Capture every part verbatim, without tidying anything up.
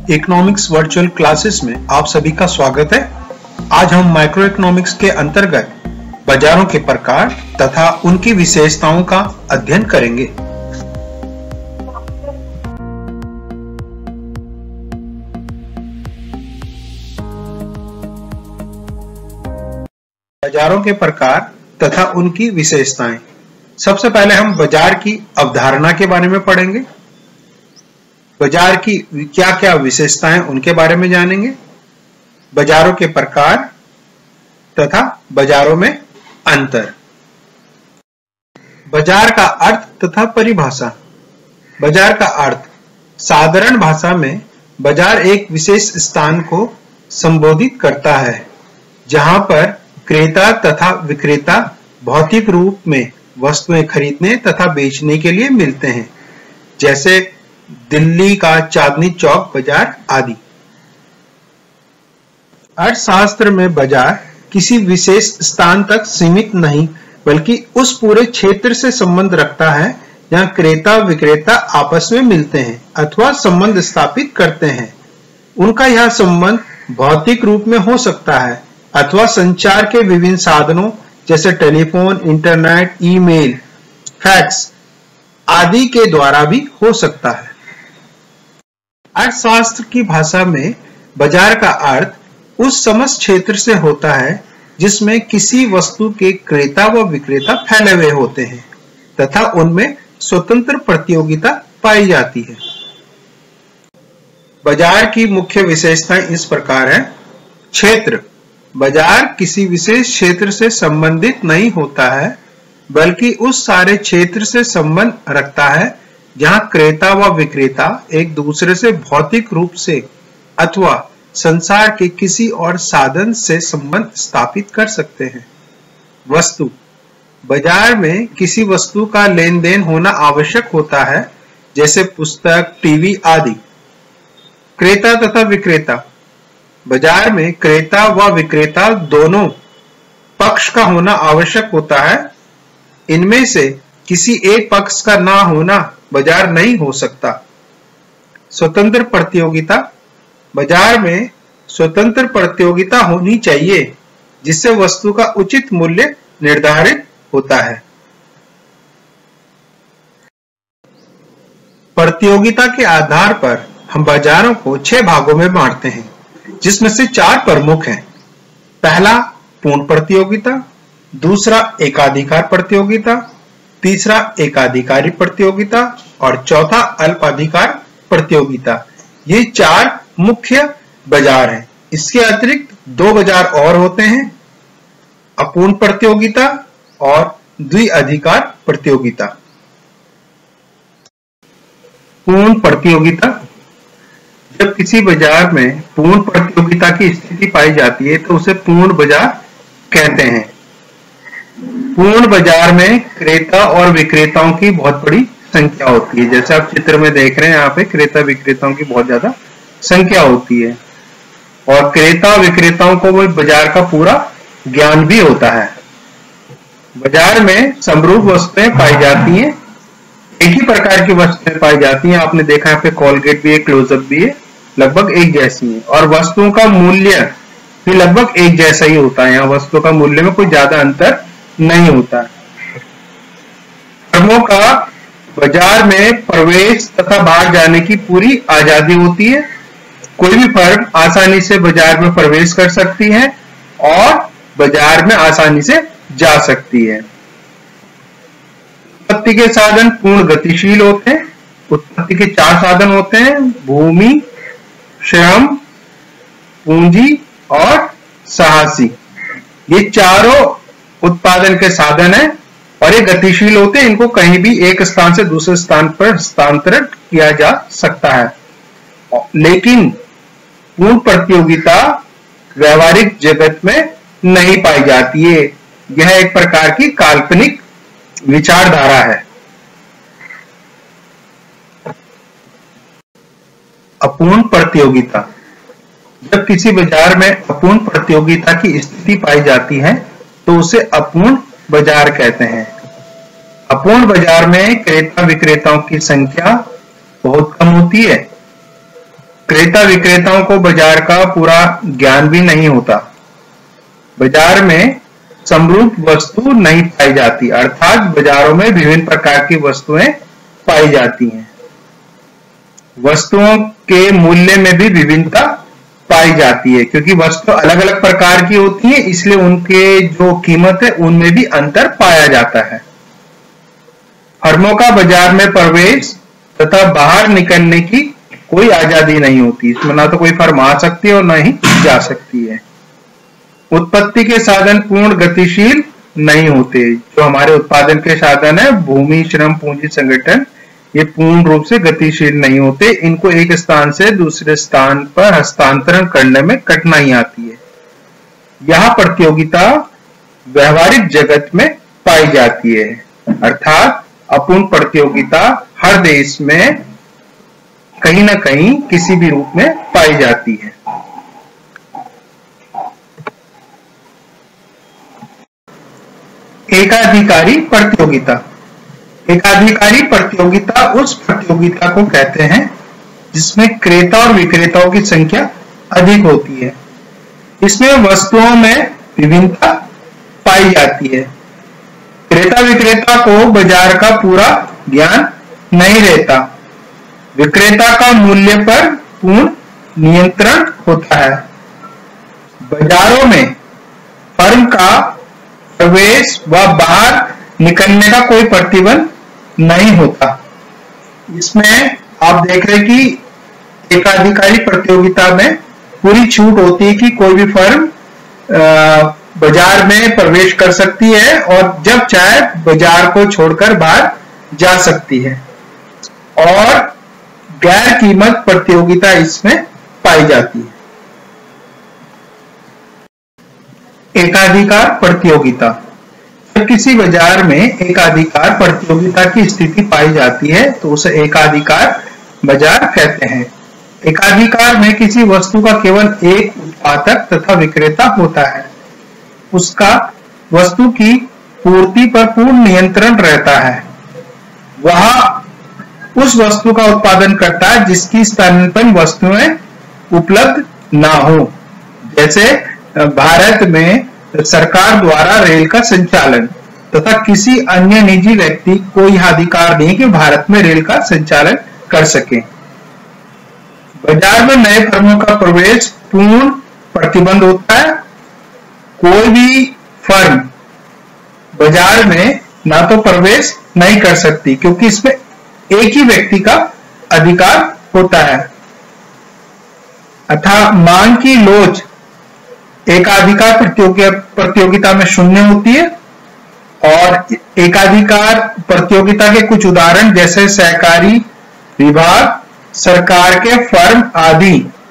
Economics virtual classes में आप सभी का स्वागत है। आज हम माइक्रो इकोनॉमिक्स के अंतर्गत बाजारों के प्रकार तथा उनकी विशेषताओं का अध्ययन करेंगे। बाजारों के प्रकार तथा उनकी विशेषताएं। सबसे पहले हम बाजार की अवधारणा के बारे में पढ़ेंगे। बाजार की क्या क्या विशेषताएं उनके बारे में जानेंगे। बाजारों के प्रकार तथा बाजारों में अंतर। बाजार का अर्थ तथा परिभाषा। बाजार का अर्थ साधारण भाषा में बाजार एक विशेष स्थान को संबोधित करता है जहां पर क्रेता तथा विक्रेता भौतिक रूप में वस्तुएं खरीदने तथा बेचने के लिए मिलते हैं, जैसे दिल्ली का चांदनी चौक बाजार आदि। अर्थशास्त्र में बाजार किसी विशेष स्थान तक सीमित नहीं बल्कि उस पूरे क्षेत्र से संबंध रखता है जहां क्रेता विक्रेता आपस में मिलते हैं अथवा संबंध स्थापित करते हैं। उनका यह संबंध भौतिक रूप में हो सकता है अथवा संचार के विभिन्न साधनों जैसे टेलीफोन, इंटरनेट, ईमेल, फैक्स आदि के द्वारा भी हो सकता है। अर्थशास्त्र की भाषा में बाजार का अर्थ उस समस्त क्षेत्र से होता है जिसमें किसी वस्तु के क्रेता व विक्रेता फैले हुए होते हैं तथा उनमें स्वतंत्र प्रतियोगिता पाई जाती है। बाजार की मुख्य विशेषताएं इस प्रकार है। क्षेत्र। बाजार किसी विशेष क्षेत्र से संबंधित नहीं होता है बल्कि उस सारे क्षेत्र से संबंध रखता है जहां क्रेता व विक्रेता एक दूसरे से भौतिक रूप से अथवा संसार के किसी और साधन से संबंध स्थापित कर सकते हैं। वस्तु। बाजार में किसी वस्तु का लेन देन होना आवश्यक होता है जैसे पुस्तक, टीवी आदि। क्रेता तथा विक्रेता। बाजार में क्रेता व विक्रेता दोनों पक्ष का होना आवश्यक होता है। इनमें से किसी एक पक्ष का ना होना बाजार नहीं हो सकता। स्वतंत्र प्रतियोगिता। बाजार में स्वतंत्र प्रतियोगिता होनी चाहिए जिससे वस्तु का उचित मूल्य निर्धारित होता है। प्रतियोगिता के आधार पर हम बाजारों को छह भागों में बांटते हैं जिसमें से चार प्रमुख हैं। पहला पूर्ण प्रतियोगिता, दूसरा एकाधिकार प्रतियोगिता, तीसरा एकाधिकारी प्रतियोगिता और चौथा अल्पाधिकार प्रतियोगिता। ये चार मुख्य बाजार हैं। इसके अतिरिक्त दो बाजार और होते हैं, अपूर्ण प्रतियोगिता और द्विअधिकार प्रतियोगिता। पूर्ण प्रतियोगिता। जब किसी बाजार में पूर्ण प्रतियोगिता की स्थिति पाई जाती है तो उसे पूर्ण बाजार कहते हैं। पूर्ण बाजार में क्रेता और विक्रेताओं की बहुत बड़ी संख्या होती है। जैसे आप चित्र में देख रहे हैं, यहाँ पे क्रेता विक्रेताओं की बहुत ज्यादा संख्या होती है और क्रेता विक्रेताओं को वो बाजार का पूरा ज्ञान भी होता है। बाजार में समरूप वस्तुएं पाई जाती हैं, एक ही प्रकार की वस्तुएं पाई जाती हैं। आपने देखा यहाँ पे कोलगेट भी है, क्लोजअप भी है, लगभग एक जैसी है और वस्तुओं का मूल्य भी लगभग एक जैसा ही होता है। यहाँ वस्तुओं का मूल्य में कोई ज्यादा अंतर नहीं होता। फर्मों का बाजार में प्रवेश तथा बाहर जाने की पूरी आजादी होती है। कोई भी फर्म आसानी से बाजार में प्रवेश कर सकती है और बाजार में आसानी से जा सकती है। उत्पत्ति के साधन पूर्ण गतिशील होते हैं। उत्पत्ति के चार साधन होते हैं, भूमि, श्रम, पूंजी और साहसी। ये चारों उत्पादन के साधन है और ये गतिशील होते हैं। इनको कहीं भी एक स्थान से दूसरे स्थान पर हस्तांतरित किया जा सकता है। लेकिन पूर्ण प्रतियोगिता व्यवहारिक जगत में नहीं पाई जाती है। यह एक प्रकार की काल्पनिक विचारधारा है। अपूर्ण प्रतियोगिता। जब किसी बाजार में अपूर्ण प्रतियोगिता की स्थिति पाई जाती है तो उसे अपूर्ण बाजार कहते हैं। अपूर्ण बाजार में क्रेता विक्रेताओं की संख्या बहुत कम होती है। क्रेता विक्रेताओं को बाजार का पूरा ज्ञान भी नहीं होता। बाजार में समरूप वस्तु नहीं पाई जाती, अर्थात बाजारों में विभिन्न प्रकार की वस्तुएं पाई जाती हैं। वस्तुओं के मूल्य में भी विभिन्नता पाई जाती है, क्योंकि वस्तु अलग अलग प्रकार की होती है, इसलिए उनके जो कीमत है उनमें भी अंतर पाया जाता है। फर्मों का बाजार में प्रवेश तथा बाहर निकलने की कोई आजादी नहीं होती। इसमें ना तो कोई फर्म आ सकती है और ना ही जा सकती है। उत्पत्ति के साधन पूर्ण गतिशील नहीं होते। जो हमारे उत्पादन के साधन है, भूमि, श्रम, पूंजी, संगठन, ये पूर्ण रूप से गतिशील नहीं होते। इनको एक स्थान से दूसरे स्थान पर हस्तांतरण करने में कठिनाई आती है। यह प्रतियोगिता व्यवहारिक जगत में पाई जाती है, अर्थात अपूर्ण प्रतियोगिता हर देश में कहीं ना कहीं किसी भी रूप में पाई जाती है। एकाधिकारी प्रतियोगिता। एकाधिकारी प्रतियोगिता उस प्रतियोगिता को कहते हैं जिसमें क्रेता और विक्रेताओं की संख्या अधिक होती है। इसमें वस्तुओं में विभिन्नता पाई जाती है। क्रेता विक्रेता को बाजार का पूरा ज्ञान नहीं रहता। विक्रेता का मूल्य पर पूर्ण नियंत्रण होता है। बाजारों में फर्म का प्रवेश व बाहर निकलने का कोई प्रतिबंध नहीं होता। इसमें आप देख रहे कि एकाधिकारी प्रतियोगिता में पूरी छूट होती है कि कोई भी फर्म बाजार में प्रवेश कर सकती है और जब चाहे बाजार को छोड़कर बाहर जा सकती है, और गैर कीमत प्रतियोगिता इसमें पाई जाती है। एकाधिकार प्रतियोगिता। जब किसी बाजार में एकाधिकार प्रतियोगिता की स्थिति पाई जाती है तो उसे एकाधिकार बाजार कहते हैं। एकाधिकार में किसी वस्तु का केवल एक उत्पादक तथा विक्रेता होता है। उसका वस्तु की पूर्ति पर पूर्ण नियंत्रण रहता है। वह उस वस्तु का उत्पादन करता है जिसकी स्थानांतरण वस्तुएं उपलब्ध ना हो। जैसे भारत में सरकार द्वारा रेल का संचालन तथा किसी अन्य निजी व्यक्ति को यह अधिकार नहीं कि भारत में रेल का संचालन कर सके। बाजार में नए फर्मों का प्रवेश पूर्ण प्रतिबंध होता है। कोई भी फर्म बाजार में ना तो प्रवेश नहीं कर सकती क्योंकि इसमें एक ही व्यक्ति का अधिकार होता है। अतः मांग की लोच एकाधिकार प्रतियोगिता में शून्य होती है। और एकाधिकार प्रतियोगिता के कुछ उदाहरण जैसे सहकारी विभाग, सरकार के फर्म आदि।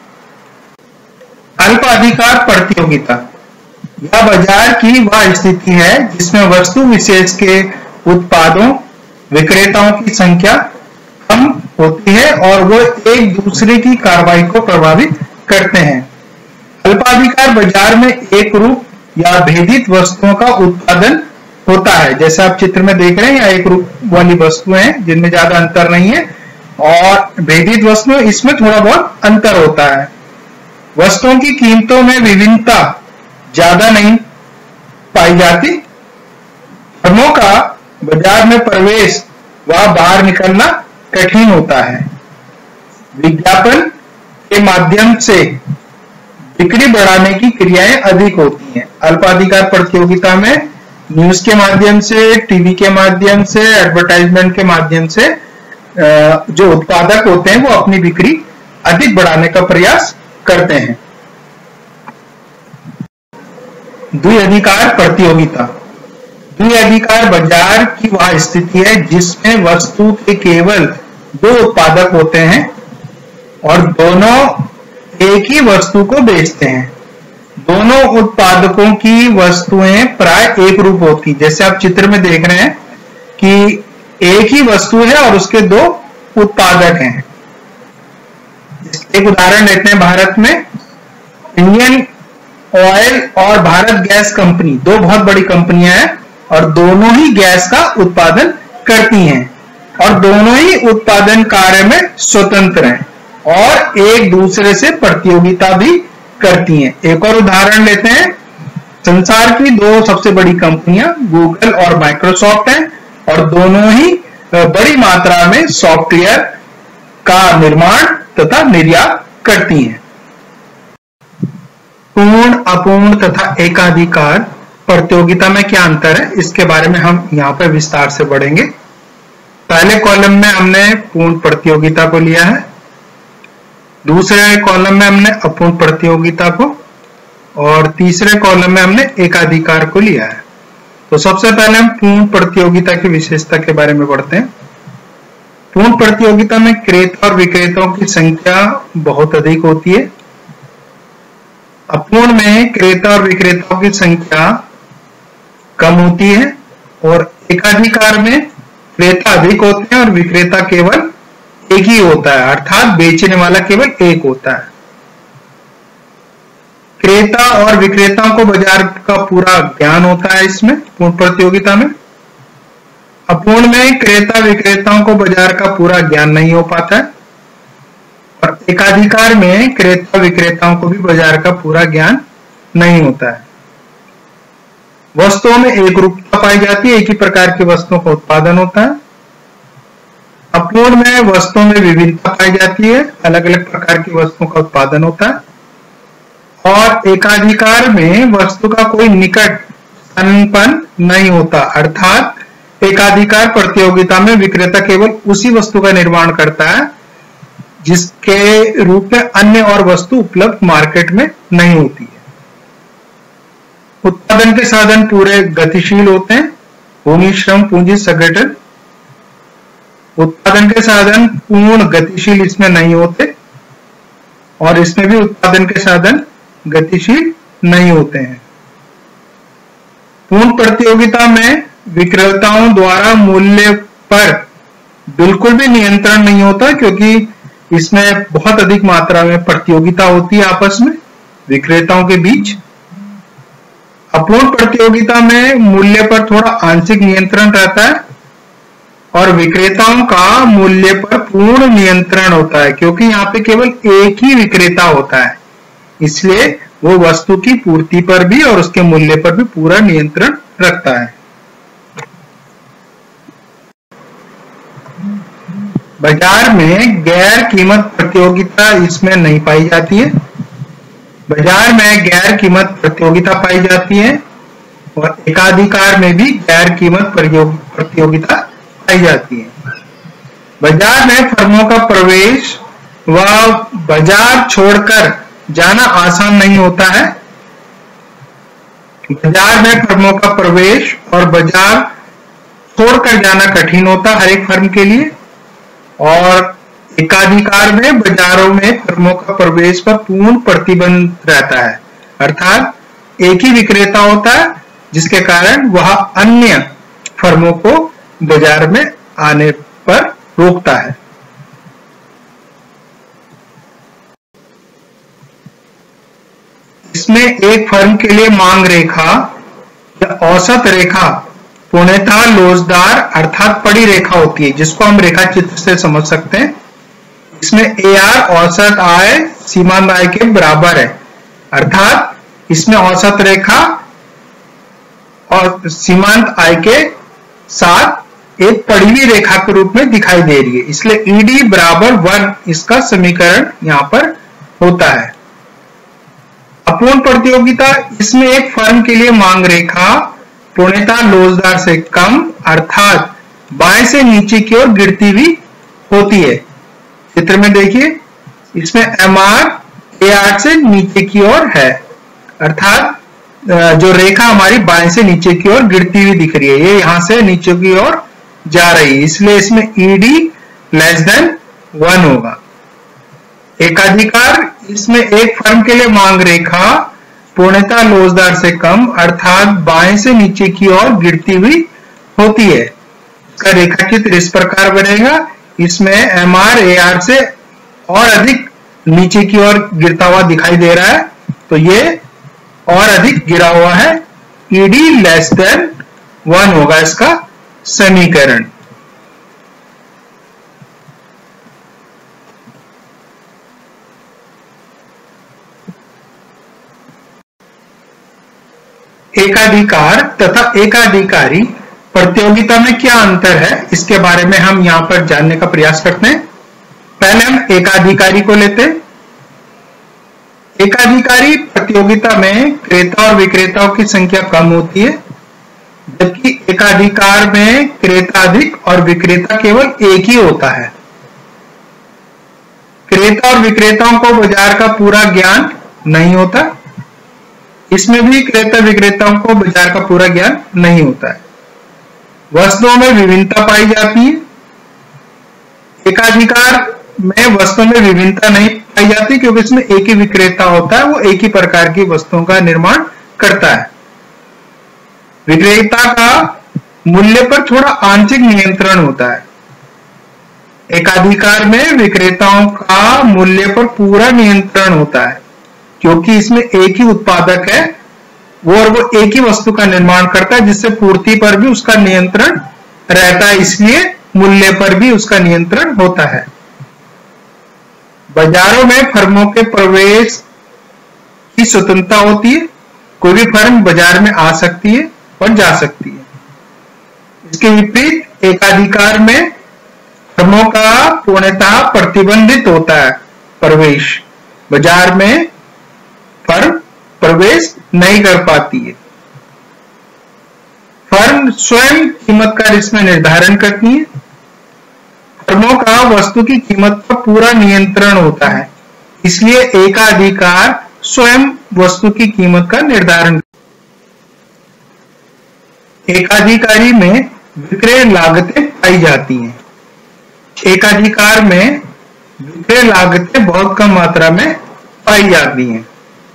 अल्पाधिकार प्रतियोगिता यह बाजार की वह स्थिति है जिसमें वस्तु विशेष के उत्पादों विक्रेताओं की संख्या कम होती है और वो एक दूसरे की कार्रवाई को प्रभावित करते हैं। अल्पाधिकार बाजार में एक रूप या भेदित वस्तुओं का उत्पादन होता है। जैसे आप चित्र में देख रहे हैं, या एक रूप वाली वस्तुएं हैं जिनमें ज्यादा अंतर नहीं है, और भेदित वस्तुएं इसमें थोड़ा बहुत अंतर होता है। वस्तुओं की कीमतों में विभिन्नता ज्यादा नहीं पाई जाती। फर्मों का बाजार में प्रवेश व बाहर निकलना कठिन होता है। विज्ञापन के माध्यम से बिक्री बढ़ाने की क्रियाएं अधिक होती हैं। अल्पाधिकार प्रतियोगिता में न्यूज के माध्यम से, टीवी के माध्यम से, एडवर्टाइजमेंट के माध्यम से जो उत्पादक होते हैं वो अपनी बिक्री अधिक बढ़ाने का प्रयास करते हैं। द्विअधिकार प्रतियोगिता। द्विअधिकार बाजार की वह स्थिति है जिसमें वस्तु के केवल दो उत्पादक होते हैं और दोनों एक ही वस्तु को बेचते हैं। दोनों उत्पादकों की वस्तुएं प्राय एक रूप होती। जैसे आप चित्र में देख रहे हैं कि एक ही वस्तु है और उसके दो उत्पादक हैं। एक उदाहरण लेते हैं, भारत में इंडियन ऑयल और भारत गैस कंपनी दो बहुत बड़ी कंपनियां हैं और दोनों ही गैस का उत्पादन करती हैं और दोनों ही उत्पादन कार्य में स्वतंत्र हैं। और एक दूसरे से प्रतियोगिता भी करती हैं। एक और उदाहरण लेते हैं। संसार की दो सबसे बड़ी कंपनियां गूगल और माइक्रोसॉफ्ट हैं और दोनों ही बड़ी मात्रा में सॉफ्टवेयर का निर्माण तथा निर्यात करती हैं। पूर्ण, अपूर्ण तथा एकाधिकार प्रतियोगिता में क्या अंतर है, इसके बारे में हम यहाँ पर विस्तार से बढ़ेंगे। पहले कॉलम में हमने पूर्ण प्रतियोगिता को लिया है, दूसरे कॉलम में हमने अपूर्ण प्रतियोगिता को और तीसरे कॉलम में हमने एकाधिकार को लिया है। तो सबसे पहले हम पूर्ण प्रतियोगिता की विशेषता के बारे में पढ़ते हैं। पूर्ण प्रतियोगिता में क्रेता और विक्रेताओं की संख्या बहुत अधिक होती है। अपूर्ण में क्रेता और विक्रेताओं की संख्या कम होती है और एकाधिकार में क्रेता अधिक होते हैं और विक्रेता केवल एक ही होता है, अर्थात बेचने वाला केवल एक होता है। क्रेता और विक्रेताओं को बाजार का पूरा ज्ञान होता है इसमें पूर्ण प्रतियोगिता में। अपूर्ण में क्रेता विक्रेताओं को बाजार का पूरा ज्ञान नहीं हो पाता है और एकाधिकार में क्रेता विक्रेताओं को भी बाजार का पूरा ज्ञान नहीं होता है। वस्तुओं में एक रूपता पाई जाती है, एक ही प्रकार की वस्तुओं का उत्पादन होता है। अपूर्ण में वस्तुओं में विविधता पाई जाती है, अलग अलग प्रकार की वस्तुओं का उत्पादन होता है। और एकाधिकार में वस्तु का कोई निकट संपन्न नहीं होता, अर्थात एकाधिकार प्रतियोगिता में विक्रेता केवल उसी वस्तु का निर्माण करता है जिसके रूप में अन्य और वस्तु उपलब्ध मार्केट में नहीं होती है। उत्पादन के साधन पूरे गतिशील होते हैं, भूमि, श्रम, पूंजी, संगठन। उत्पादन के साधन पूर्ण गतिशील इसमें नहीं होते और इसमें भी उत्पादन के साधन गतिशील नहीं होते हैं। पूर्ण प्रतियोगिता में विक्रेताओं द्वारा मूल्य पर बिल्कुल भी नियंत्रण नहीं होता क्योंकि इसमें बहुत अधिक मात्रा में प्रतियोगिता होती है आपस में विक्रेताओं के बीच। अपूर्ण प्रतियोगिता में मूल्य पर थोड़ा आंशिक नियंत्रण रहता है और विक्रेताओं का मूल्य पर पूर्ण नियंत्रण होता है क्योंकि यहाँ पे केवल एक ही विक्रेता होता है, इसलिए वो वस्तु की पूर्ति पर भी और उसके मूल्य पर भी पूरा नियंत्रण रखता है। बाजार में गैर कीमत प्रतियोगिता इसमें नहीं पाई जाती है। बाजार में गैर कीमत प्रतियोगिता पाई जाती है और एकाधिकार में भी गैर कीमत प्रतियोगिता पाई जाती है। बाजार में फर्मों का प्रवेश व बाजार छोड़कर जाना आसान नहीं होता है। बाजार में फर्मों का प्रवेश और बाजार छोड़कर जाना कठिन होता है हर एक फर्म के लिए और एकाधिकार में बाजारों में फर्मों का प्रवेश पर पूर्ण प्रतिबंध रहता है, अर्थात एक ही विक्रेता होता है जिसके कारण वह अन्य फर्मों को बाजार में आने पर रोकता है। इसमें एक फर्म के लिए मांग रेखा या औसत रेखा पूर्णतः लोचदार अर्थात पड़ी रेखा होती है जिसको हम रेखा चित्र से समझ सकते हैं। इसमें ए आर औसत आय सीमांत आय के बराबर है, अर्थात इसमें औसत रेखा और सीमांत आय के साथ एक पड़ी हुई रेखा के रूप में दिखाई दे रही है, इसलिए ईडी बराबर वन इसका समीकरण यहां पर होता है। अपूर्ण प्रतियोगिता, इसमें एक फर्म के लिए मांग रेखा पूर्णतः लोचदार से कम अर्थात बाएं से नीचे की ओर गिरती हुई होती है। चित्र में देखिए इसमें एम आर ए आर से नीचे की ओर है, अर्थात जो रेखा हमारी बाएं से नीचे की ओर गिरती हुई दिख रही है ये यहां से नीचे की ओर जा रही है, इसलिए इसमें ईडी लेस देन वन होगा। एकाधिकार, इसमें एक फर्म के लिए मांग रेखा पूर्णतः लोचदार से कम अर्थात बाएं से नीचे की ओर गिरती हुई होती है। इसका रेखाचित्र इस प्रकार बनेगा, इसमें एम आर ए आर से और अधिक नीचे की ओर गिरता हुआ दिखाई दे रहा है, तो ये और अधिक गिरा हुआ है, ईडी लेस देन वन होगा इसका समीकरण। एकाधिकार तथा एकाधिकारी प्रतियोगिता में क्या अंतर है, इसके बारे में हम यहां पर जानने का प्रयास करते हैं। पहले हम एकाधिकारी को लेते हैं। एकाधिकारी प्रतियोगिता में क्रेता और विक्रेताओं की संख्या कम होती है, जबकि एकाधिकार में क्रेता अधिक और विक्रेता केवल एक ही होता है। क्रेता और विक्रेताओं को बाजार का पूरा ज्ञान नहीं होता। इसमें भी क्रेता विक्रेताओं को बाजार का पूरा ज्ञान नहीं होता है। वस्तुओं में विभिन्नता पाई जाती है। एकाधिकार में वस्तुओं में विभिन्नता नहीं पाई जाती, क्योंकि इसमें एक ही विक्रेता होता है, वो एक ही प्रकार की वस्तुओं का निर्माण करता है। विक्रेता का मूल्य पर थोड़ा आंशिक नियंत्रण होता है। एकाधिकार में विक्रेताओं का मूल्य पर पूरा नियंत्रण होता है, क्योंकि इसमें एक ही उत्पादक है वो और वो एक ही वस्तु का निर्माण करता है, जिससे पूर्ति पर भी उसका नियंत्रण रहता है, इसलिए मूल्य पर भी उसका नियंत्रण होता है। बाजारों में फर्मों के प्रवेश की स्वतंत्रता होती है। कोई भी फर्म बाजार में आ सकती है और जा सकती है। इसके विपरीत एकाधिकार में फर्मों का पूर्णतः प्रतिबंधित होता है प्रवेश। बाजार में फर्म प्रवेश नहीं कर पाती है। फर्म स्वयं कीमत का इसमें निर्धारण करती है। फर्मों का वस्तु की कीमत पर पूरा नियंत्रण होता है, इसलिए एकाधिकार स्वयं वस्तु की कीमत का निर्धारण। एकाधिकारी में विक्रय लागतें पाई जाती हैं। एकाधिकार में विक्रय लागतें बहुत कम मात्रा में पाई जाती हैं।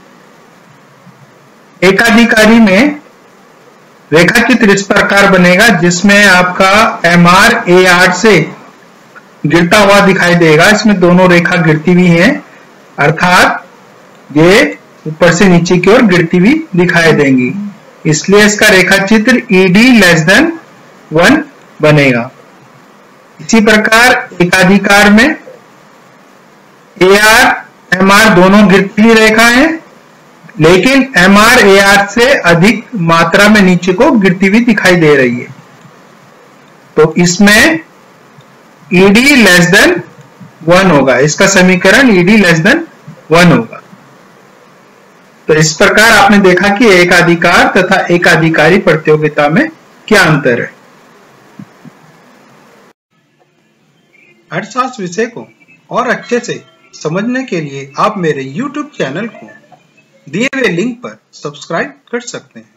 एकाधिकारी में रेखाचित्र इस प्रकार बनेगा, जिसमें आपका एम आर ए आर से गिरता हुआ दिखाई देगा। इसमें दोनों रेखा गिरती हुई हैं, अर्थात ये ऊपर से नीचे की ओर गिरती हुई दिखाई देंगी, इसलिए इसका रेखा चित्र ईडी लेस देन वन बनेगा। इसी प्रकार एकाधिकार में ए आर एम आर दोनों गिरती हुई रेखा है, लेकिन एम आर ए आर से अधिक मात्रा में नीचे को गिरती हुई दिखाई दे रही है। तो इसमें ईडी लेस देन वन होगा। इसका समीकरण ईडी लेस देन वन होगा। तो इस प्रकार आपने देखा कि एकाधिकार तथा एकाधिकारी प्रतियोगिता में क्या अंतर है। अर्थशास्त्र विषय को और अच्छे से समझने के लिए आप मेरे यूट्यूब चैनल को दिए हुए लिंक पर सब्सक्राइब कर सकते हैं।